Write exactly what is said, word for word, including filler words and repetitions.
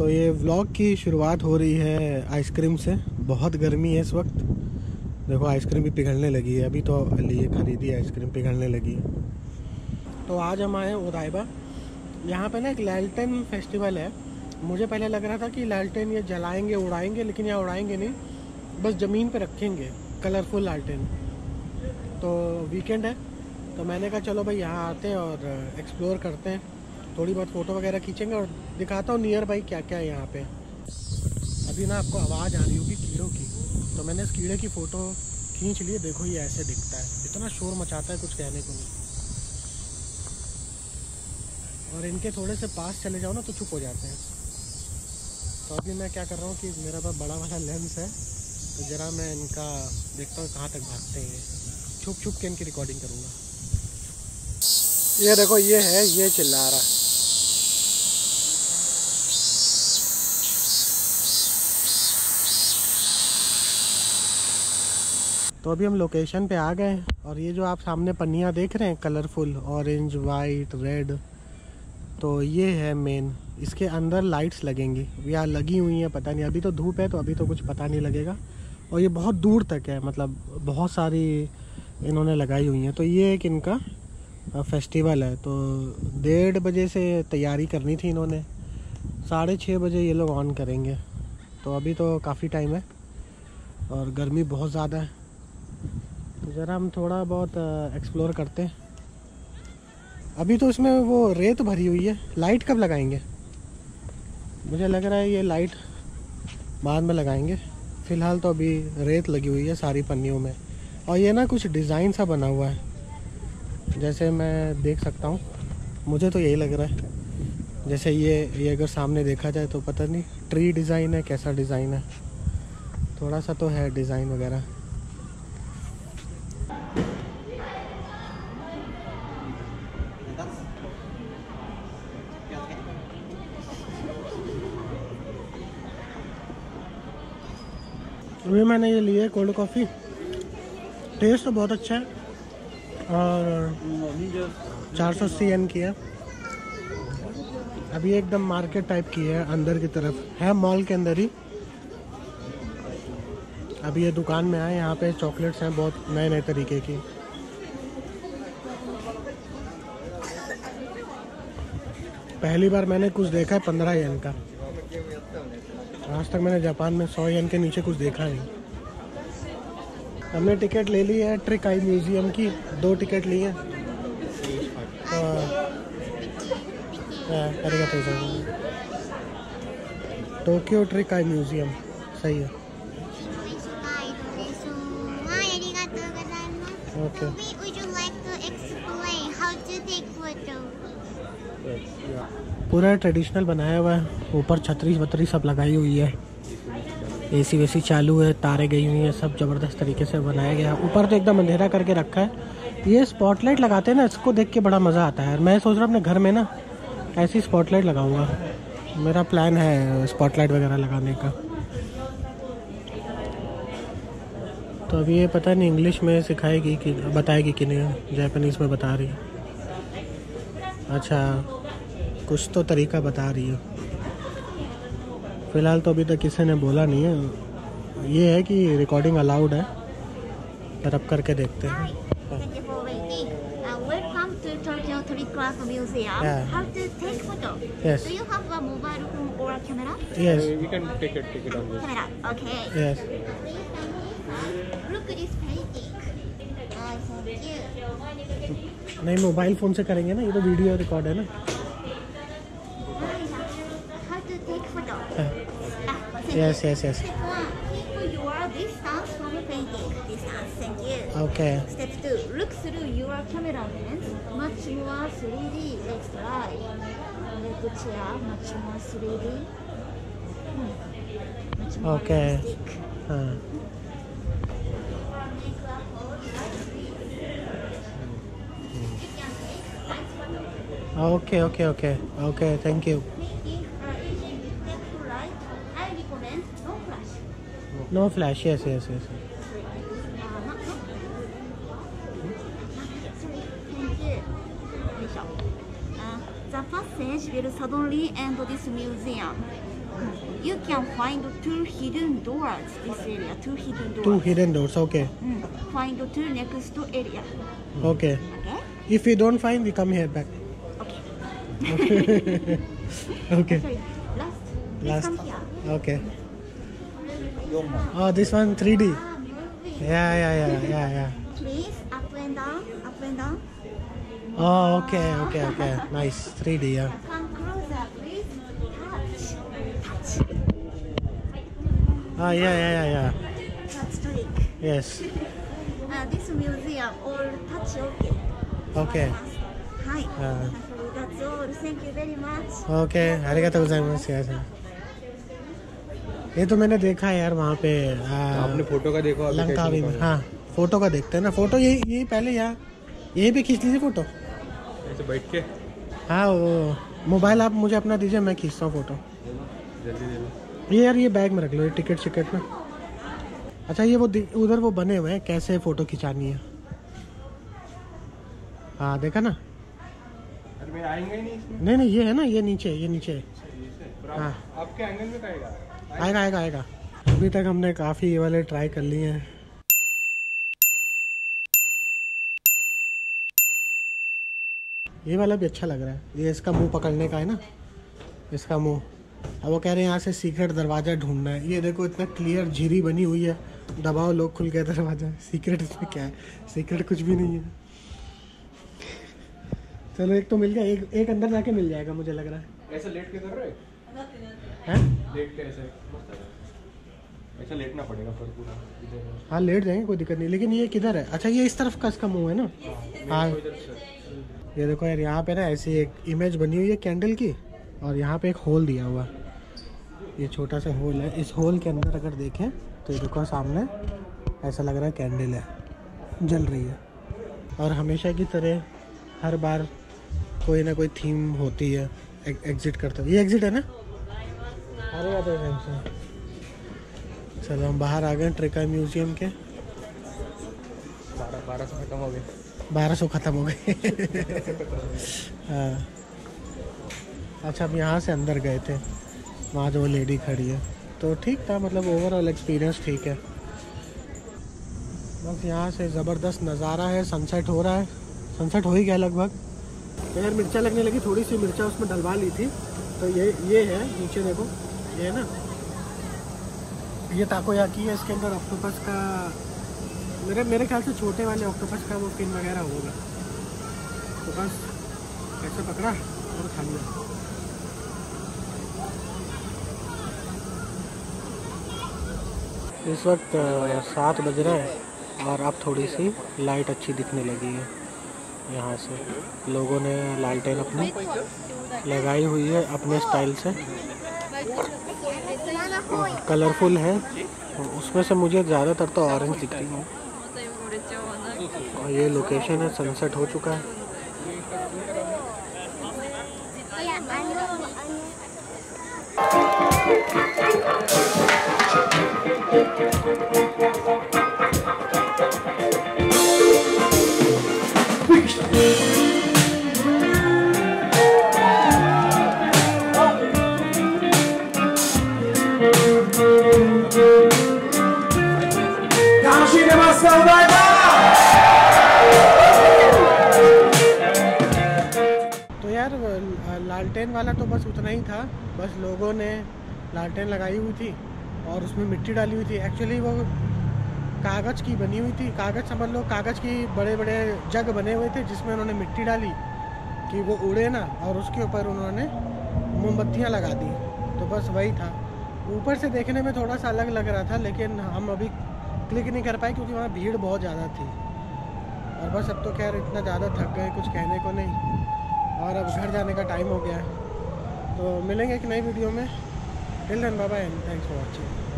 तो ये व्लॉग की शुरुआत हो रही है आइसक्रीम से। बहुत गर्मी है इस वक्त, देखो आइसक्रीम भी पिघलने लगी है। अभी तो लिए खरीदी आइसक्रीम पिघलने लगी है। तो आज हम आए ओदाइबा। यहाँ पे ना एक लालटेन फेस्टिवल है। मुझे पहले लग रहा था कि लालटेन ये जलाएंगे उड़ाएंगे, लेकिन यहाँ उड़ाएंगे नहीं, बस ज़मीन पे रखेंगे कलरफुल लालटेन। तो वीकेंड है तो मैंने कहा चलो भाई यहाँ आते हैं और एक्सप्लोर करते हैं, थोड़ी बहुत फ़ोटो वगैरह खींचेंगे और दिखाता हूँ नियर बाई क्या क्या है यहाँ पे। अभी ना आपको आवाज़ आ रही होगी कीड़ों की, तो मैंने इस कीड़े की फ़ोटो खींच ली। देखो ये ऐसे दिखता है, इतना शोर मचाता है कुछ कहने को नहीं। और इनके थोड़े से पास चले जाओ ना तो चुप हो जाते हैं। तो अभी मैं क्या कर रहा हूँ कि मेरा पास बड़ा वाला लेंस है, तो ज़रा मैं इनका देखता हूँ कहाँ तक भागते हैं। छुप छुप के इनकी रिकॉर्डिंग करूँगा। ये देखो ये है, ये चिल्ला रहा है। तो अभी हम लोकेशन पे आ गए और ये जो आप सामने पन्नियाँ देख रहे हैं कलरफुल ऑरेंज वाइट रेड, तो ये है मेन। इसके अंदर लाइट्स लगेंगी या लगी हुई हैं पता नहीं, अभी तो धूप है तो अभी तो कुछ पता नहीं लगेगा। और ये बहुत दूर तक है, मतलब बहुत सारी इन्होंने लगाई हुई हैं। तो ये एक इनका फेस्टिवल है। तो डेढ़ बजे से तैयारी करनी थी इन्होंने, साढ़े छः बजे ये लोग ऑन करेंगे। तो अभी तो काफ़ी टाइम है और गर्मी बहुत ज़्यादा है। तो ज़रा हम थोड़ा बहुत एक्सप्लोर करते हैं। अभी तो इसमें वो रेत भरी हुई है, लाइट कब लगाएंगे? मुझे लग रहा है ये लाइट बाद में लगाएंगे। फ़िलहाल तो अभी रेत लगी हुई है सारी पन्नियों में। और ये ना कुछ डिज़ाइन सा बना हुआ है, जैसे मैं देख सकता हूँ, मुझे तो यही लग रहा है। जैसे ये ये अगर सामने देखा जाए तो पता नहीं ट्री डिज़ाइन है, कैसा डिज़ाइन है, थोड़ा सा तो है डिज़ाइन वगैरह। अभी मैंने ये लिए कोल्ड कॉफ़ी, टेस्ट तो बहुत अच्छा है और चार सौ अस्सी एन की है। अभी एकदम मार्केट टाइप की है, अंदर की तरफ है, मॉल के अंदर ही। अभी ये दुकान में आए, यहाँ पे चॉकलेट्स हैं बहुत नए नए तरीके की। पहली बार मैंने कुछ देखा है पंद्रह येन का। आज तक मैंने जापान में सौ येन के नीचे कुछ देखा नहीं। हमने टिकट ले ली है ट्रिक आई म्यूज़ियम की, दो टिकट ली हैं। टोक्यो ट्रिक आई म्यूज़ियम सही है। ओके पूरा ट्रेडिशनल बनाया हुआ है, ऊपर छतरी वतरी सब लगाई हुई है, एसी वेसी चालू है, तारे गई हुई हैं, सब ज़बरदस्त तरीके से बनाया गया है। ऊपर तो एकदम अंधेरा करके रखा है। ये स्पॉटलाइट लगाते हैं ना, इसको देख के बड़ा मज़ा आता है। मैं सोच रहा हूँ अपने घर में ना ऐसी स्पॉटलाइट लगाऊंगा, मेरा प्लान है स्पॉटलाइट वगैरह लगाने का। तो अभी ये पता नहीं इंग्लिश में सिखाएगी कि बताएगी कि नहीं, जापानीज़ में बता रही है। अच्छा कुछ तो तरीका बता रही है। फ़िलहाल तो अभी तक किसी ने बोला नहीं है। ये है कि रिकॉर्डिंग अलाउड है, पर अब करके देखते हैं। Welcome to Tokyo Trip Art Museum. Yeah. How to take photo? Yes. Do you have a mobile phone or a camera? Yes. We can take it, take it on this. Camera. Okay. Yes. Look this painting. Ah, thank you. नहीं mobile phone से करेंगे ना, ये तो video record है ना। How to take photo? Ah, Yes, yes, yes. Step one, keep your distance from the painting. Distance. Thank you. Okay. Step two, look through your camera lens. Much more three D. Let's try. Leg chair. Much more three D. Hmm. Much more Okay. realistic. हाँ okay okay okay okay thank you. No flash. Yes yes yes. The passage will suddenly end this museum. You can find two hidden doors this area. Two hidden doors. Two hidden doors. Okay. Mm. Find two next area. Okay. Okay. If we don't find, we come here back. Okay. Okay. Sorry. Last. Please Last. come here. Okay. Oh, this one three D. Ah, moving. Yeah, yeah, yeah, yeah, yeah. Please up and down, up and down. Oh, okay, okay, okay. Nice. three D, yeah. Come closer, please. Touch. Touch. Ah, yeah, yeah, yeah, yeah. Touch trick. Yes. Uh, this museum all touch okay. Okay. Hi. Uh, That's all. Thank you very much. Okay. arigatou gozaimasu. Yes. ये तो मैंने देखा है यार वहाँ पे आ, आपने photo का देखो अभी लंका कैसे भी निकाला? हाँ फोटो का देखते हैं ना। फोटो यही यही पहले यहाँ यही पे खींच लीजिए फोटो। ऐसे बैठ के हाँ वो मोबाइल आप मुझे अपना दीजिए, मैं खींचता हूँ फोटो। जल्दी दे लो। ये यार ये बैग में रख लो, ये टिकट शिकट में। अच्छा ये वो उधर वो बने हुए हैं कैसे फ़ोटो खिंचानी है। हाँ देखा ना। अरे मैं आएंगे ही नहीं इसमें। नहीं नहीं ये है ना, ये नीचे ये नीचे हाँ आपके एंगल में आएगा आएगा आएगा आएगा। अभी तक हमने काफ़ी ये वाले ट्राई कर लिए हैं। ये वाला भी अच्छा लग रहा है, ये इसका मुंह पकड़ने का है ना, इसका मुंह। अब वो कह रहे हैं यहाँ से सीक्रेट दरवाज़ा ढूंढना है। ये देखो इतना क्लियर झिरी बनी हुई है, दबाओ लोग खुल गया दरवाज़ा। सीक्रेट इसमें क्या है? सीक्रेट कुछ भी नहीं है। चलो एक तो मिल गया, एक एक अंदर जाके मिल जाएगा मुझे लग रहा है। ऐसे लेट के कर रहे हैं? लेट के ऐसे ऐसा लेटना पड़ेगा पर पूरा इधर। हाँ लेट जाएंगे, कोई दिक्कत नहीं। लेकिन ये किधर है? अच्छा ये इस तरफ का इसका मुंह है ना। हाँ ये देखो यार, यहाँ पे ना ऐसी एक इमेज बनी हुई है कैंडल की, और यहाँ पे एक होल दिया हुआ। ये छोटा सा होल है, इस होल के अंदर अगर देखें तो ये देखो सामने ऐसा लग रहा है कैंडल है, जल रही है। और हमेशा की तरह हर बार कोई ना कोई थीम होती है। एक, एग्जिट करते ये एग्जिट है ना। अरे यार से चलो हम बाहर आ गए ट्रिका म्यूजियम के। बारह बारह सौ खत्म हो गए। बारह सौ ख़त्म हो गए। हाँ अच्छा अब यहाँ से अंदर गए थे, वहाँ जो लेडी खड़ी है, तो ठीक था, मतलब ओवरऑल एक्सपीरियंस ठीक है। बस यहाँ से ज़बरदस्त नज़ारा है, सनसेट हो रहा है। सनसेट हो ही गया लगभग। तो यार मिर्चा लगने लगी, थोड़ी सी मिर्चा उसमें डलवा ली थी। तो ये ये है नीचे देखो, ये है ना, ये ताकोयाकी है। इसके अंदर ऑक्टोपस का, मेरे मेरे ख्याल से छोटे वाले ऑक्टोपस का वो पिन वगैरह होगा। तो बस ऐसे पकड़ा और खा लिया। इस वक्त सात बज रहा है और अब थोड़ी सी लाइट अच्छी दिखने लगी है। यहाँ से लोगों ने लालटेन अपनी लगाई हुई है अपने स्टाइल से, कलरफुल है। उसमें से मुझे ज़्यादातर तो ऑरेंज दिख रही है। और ये लोकेशन है, सनसेट हो चुका है। तो यार लालटेन वाला तो बस उतना ही था। बस लोगों ने लालटेन लगाई हुई थी और उसमें मिट्टी डाली हुई थी। एक्चुअली वो कागज़ की बनी हुई थी, कागज़ समझ लो, कागज़ की बड़े बड़े जग बने हुए थे जिसमें उन्होंने मिट्टी डाली कि वो उड़े ना, और उसके ऊपर उन्होंने मोमबत्तियाँ लगा दी। तो बस वही था। ऊपर से देखने में थोड़ा सा अलग लग रहा था, लेकिन हम अभी क्लिक नहीं कर पाए क्योंकि वहाँ भीड़ बहुत ज़्यादा थी। और बस अब तो खैर इतना ज़्यादा थक गए, कुछ कहने को नहीं, और अब घर जाने का टाइम हो गया है। तो मिलेंगे एक नई वीडियो में। Till then bye bye and thanks for watching.